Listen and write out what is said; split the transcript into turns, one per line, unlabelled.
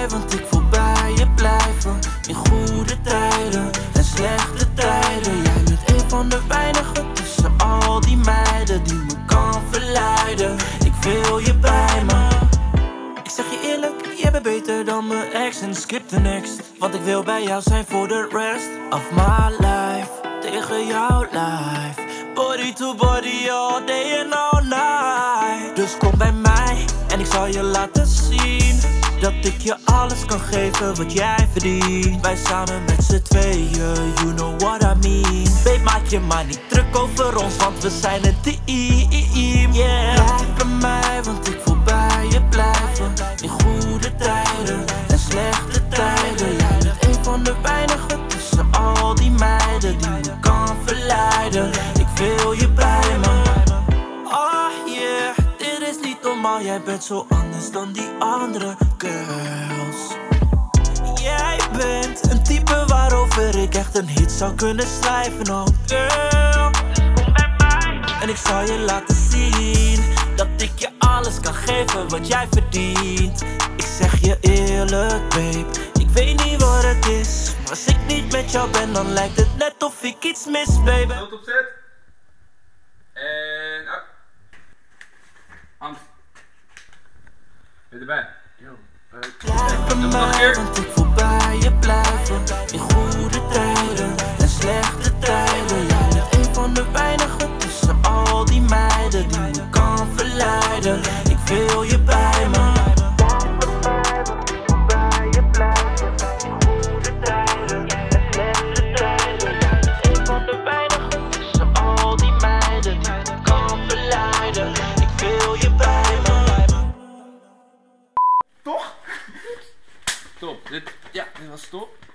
mij, want ik wil bij je blijven. In goede tijden en slechte tijden. Jij bent een van de weinigen tussen al die meiden die me kan verleiden. Ik wil je bij me. Ik zeg je eerlijk, jij bent beter dan mijn ex en skip the next. Want ik wil bij jou zijn voor de rest of my life. Tegen jouw life. Body to body all day and all night. Dus kom bij mij en ik zal je laten zien dat ik je alles kan geven wat jij verdient. Wij samen met z'n tweeën, you know what I mean. Babe, maak je maar niet druk over ons, want we zijn een team, yeah. Blijf bij mij, want ik wil bij je blijven. In goede tijden en slechte tijden. Jij bent een van de weinigen tussen al die meiden die me kan verleiden. Ik wil je bij me. Oh yeah, dit is niet normaal. Jij bent zo anders dan die andere girls. Jij bent een type waarover ik echt een hit zou kunnen schrijven, oh girl. Kom bij mij en ik zal je laten zien dat ik je alles kan geven wat jij verdient. Ik zeg je eerlijk, babe, ik weet niet wat het is, maar als ik niet met jou ben, dan lijkt het net of ik iets mis, baby.
Beeld opzet. En... Oh. Angst. Ben je erbij?
Blijf bij mij, want ik wil bij je blijven. In goede tijden en slechte tijden. Jij bent een van de weinigen tussen al die meiden die me kan verleiden. Ik wil je bij me.
Top. Dit was top.